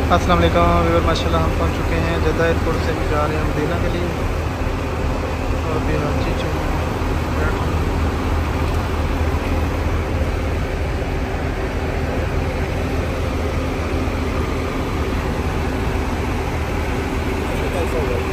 अस्सलाम वालेकुम माशाल्लाह हम पहुंच चुके हैं जद्दा एयरपोर्ट से जा रहे हैं मदीना के लिए। और अभी हाजी जो